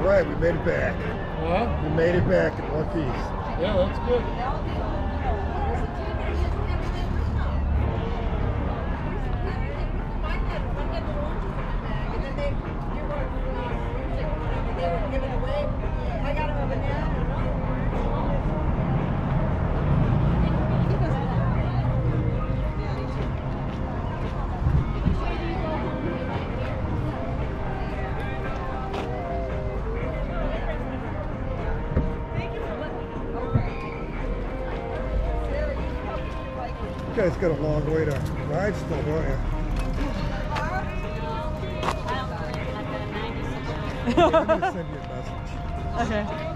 right, we made it back. Huh? We made it back in one piece. Yeah, that's good. You guys got a long way to ride still, don't you? I'm going to send you a message. Okay.